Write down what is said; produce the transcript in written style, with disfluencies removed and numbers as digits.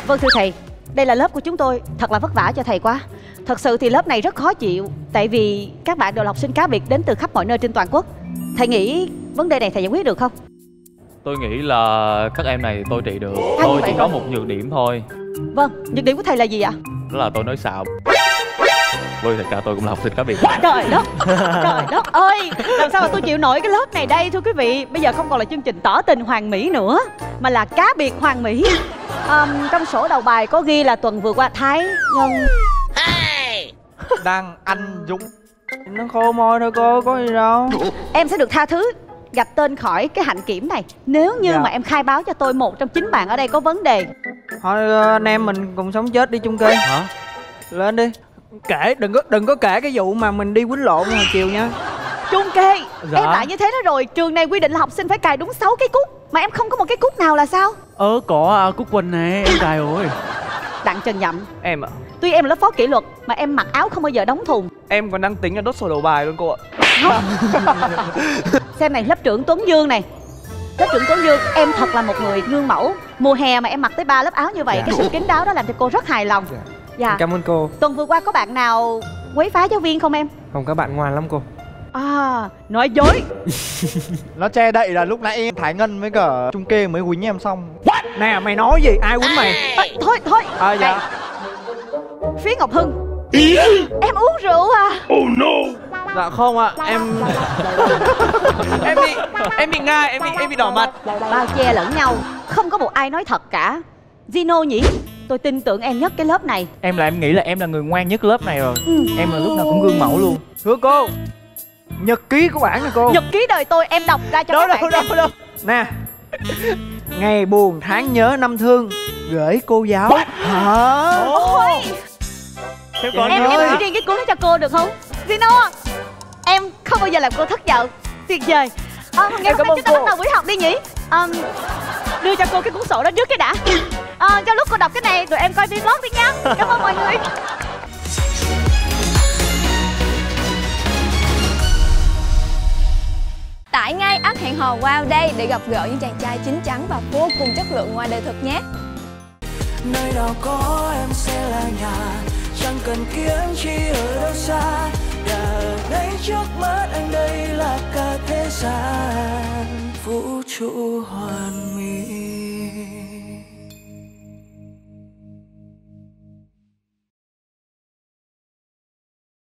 Vâng thưa thầy, đây là lớp của chúng tôi. Thật là vất vả cho thầy quá. Thật sự thì lớp này rất khó chịu. Tại vì các bạn đều là học sinh cá biệt đến từ khắp mọi nơi trên toàn quốc. Thầy nghĩ vấn đề này thầy giải quyết được không? Tôi nghĩ là các em này tôi trị được. Tôi chỉ có một nhược điểm thôi. Vâng, nhược điểm của thầy là gì ạ? Đó là tôi nói xạo. Thật ra tôi cũng là học sinh cá biệt. Trời đất ơi, làm sao mà tôi chịu nổi cái lớp này đây thưa quý vị. Bây giờ không còn là chương trình tỏ tình hoàn mỹ nữa, mà là cá biệt hoàn mỹ. Trong sổ đầu bài có ghi là tuần vừa qua Thái Ngân Đăng Anh Dũng. Nó khô môi thôi cô, có gì đâu. Em sẽ được tha thứ, gạch tên khỏi cái hạnh kiểm này nếu như mà em khai báo cho tôi một trong 9 bạn ở đây có vấn đề. Thôi anh em mình cùng sống chết đi chung kê. Hả? Lên đi. Kể đừng có kể cái vụ mà mình đi quýnh lộn hồi chiều nha. Chung kê. Dạ. Em lại như thế đó rồi. Trường này quy định là học sinh phải cài đúng 6 cái cúc, mà em không có một cái cúc nào là sao? Có Cúc Quỳnh nè, em cài rồi. Đặng Trần Nhậm, Em ạ, tuy em là lớp phó kỷ luật mà em mặc áo không bao giờ đóng thùng. em còn đang tính là đốt sổ đầu bài luôn cô ạ. Xem này, lớp trưởng Tuấn Dương này. Lớp trưởng Tuấn Dương, em thật là một người gương mẫu. Mùa hè mà em mặc tới 3 lớp áo như vậy, cái sự kín đáo đó làm cho cô rất hài lòng. Dạ. Cảm ơn cô. Tuần vừa qua có bạn nào quấy phá giáo viên không em? Không, các bạn ngoan lắm cô. À, nói dối. Nó che đậy là lúc nãy Thái Ngân với cả Trung Kê mới quýnh em xong. Nè mày nói gì, ai quýnh mày? Thôi. Dạ. Này, phía Ngọc Hưng, em uống rượu à? Oh no. Dạ không ạ, em bị ngai, em bị đỏ mặt. Bao che lẫn nhau, không có một ai nói thật cả. Zino nhỉ? Tôi tin tưởng em nhất cái lớp này. Em nghĩ là em là người ngoan nhất lớp này rồi. Em là lúc nào cũng gương mẫu luôn. Thưa cô, nhật ký của bạn nè cô. Nhật ký đời tôi em đọc ra cho các bạn xem. Đâu. Nè. Ngày buồn tháng nhớ năm thương, gửi cô giáo. Hả? Ôi, Thế còn em gửi riêng cái cuốn đó cho cô được không? Zino, em không bao giờ làm cô thất vọng. Tuyệt vời. Ngày hôm nay chúng ta bắt đầu buổi học đi nhỉ? Đưa cho cô cái cuốn sổ đó trước cái đã. Cho lúc cô đọc cái này rồi em coi vlog đi nha. Cảm ơn mọi người. Tải ngay app hẹn hò Wow đây để gặp gỡ những chàng trai chín chắn và vô cùng chất lượng ngoài đời thực nhé. Nơi nào có em sẽ là nhà, chẳng cần kiếm chi ở đâu xa. Đã ở ngay trước mắt anh, đây là cả thế gian vũ trụ hoàn mỹ.